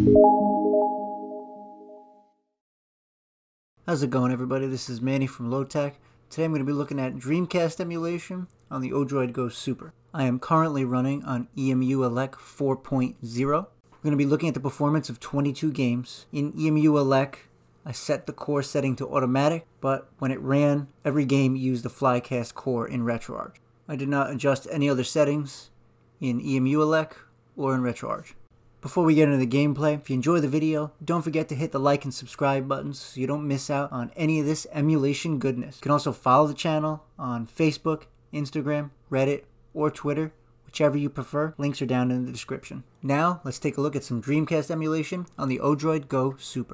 How's it going, everybody? This is Manny from Lowtech. Today I'm going to be looking at Dreamcast emulation on the Odroid Go Super. I am currently running on EmuElec 4.0. We're going to be looking at the performance of 22 games. In EmuElec, I set the core setting to automatic, but when it ran, every game used the Flycast core in RetroArch. I did not adjust any other settings in EmuElec or in RetroArch. Before we get into the gameplay, if you enjoy the video, don't forget to hit the like and subscribe buttons so you don't miss out on any of this emulation goodness. You can also follow the channel on Facebook, Instagram, Reddit, or Twitter, whichever you prefer. Links are down in the description. Now, let's take a look at some Dreamcast emulation on the Odroid Go Super.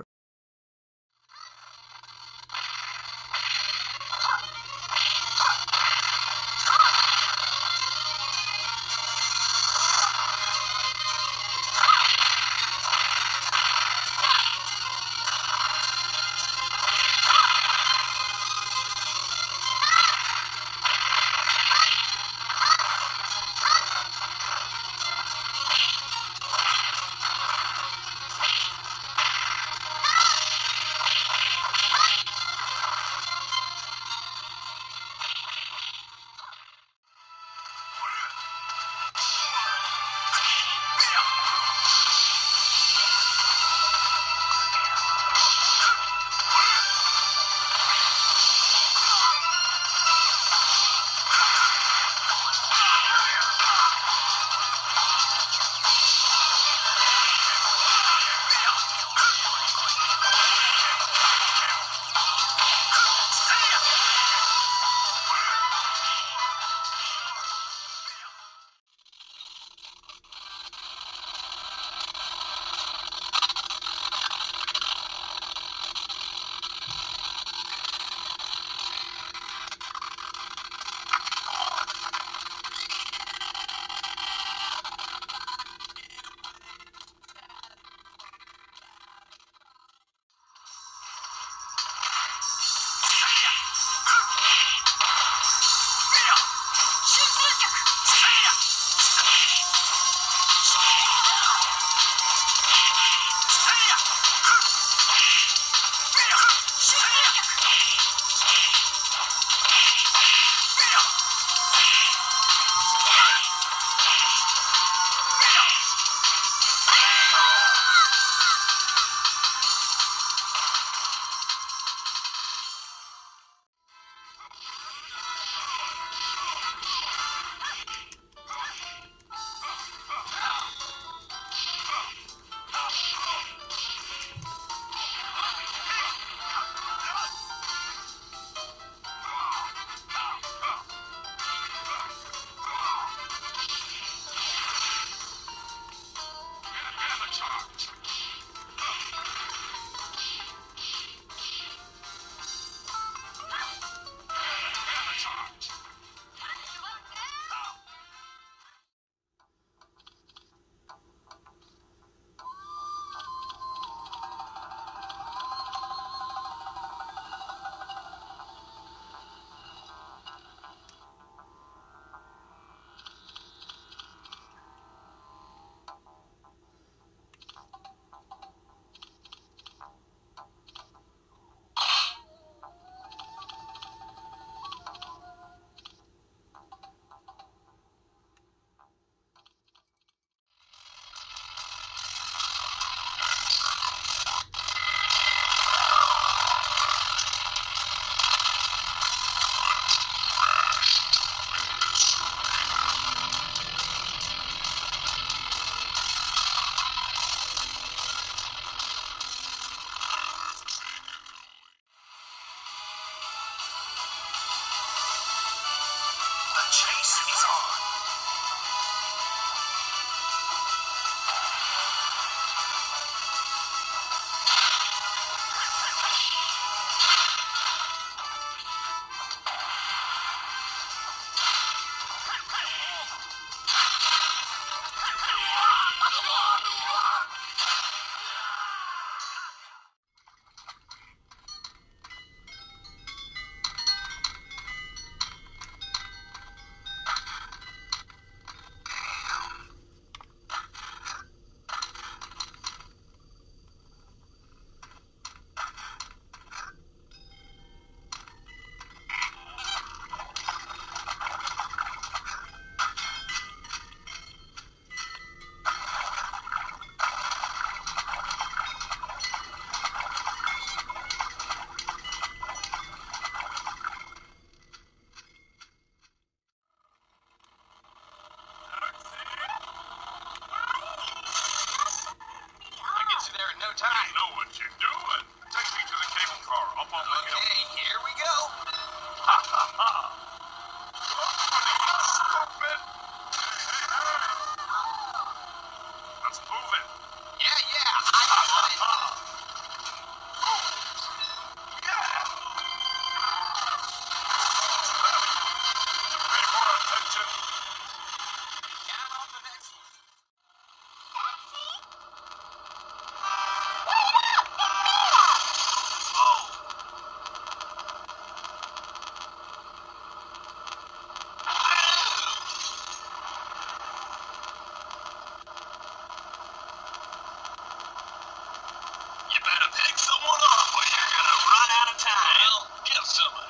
Take someone off or you're gonna run out of time. Well, get somebody.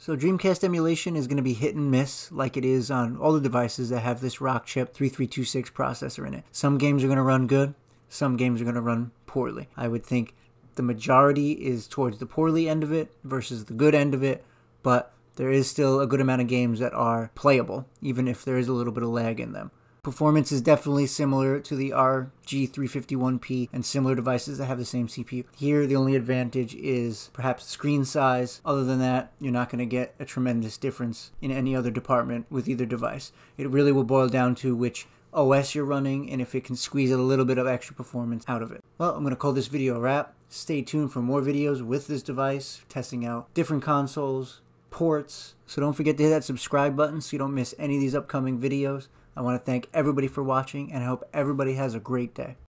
So Dreamcast emulation is going to be hit and miss like it is on all the devices that have this Rockchip 3326 processor in it. Some games are going to run good, some games are going to run poorly. I would think the majority is towards the poorly end of it versus the good end of it, but there is still a good amount of games that are playable, even if there is a little bit of lag in them. Performance is definitely similar to the RG351P and similar devices that have the same CPU. Here, the only advantage is perhaps screen size. Other than that, you're not going to get a tremendous difference in any other department with either device. It really will boil down to which OS you're running and if it can squeeze a little bit of extra performance out of it. Well, I'm going to call this video a wrap. Stay tuned for more videos with this device, testing out different consoles, ports. So don't forget to hit that subscribe button so you don't miss any of these upcoming videos. I want to thank everybody for watching, and I hope everybody has a great day.